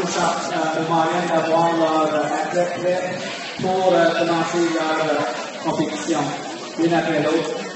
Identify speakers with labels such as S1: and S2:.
S1: aux moyens d'avoir leur athlète prêt pour commencer leur compétition, l'une après l'autre.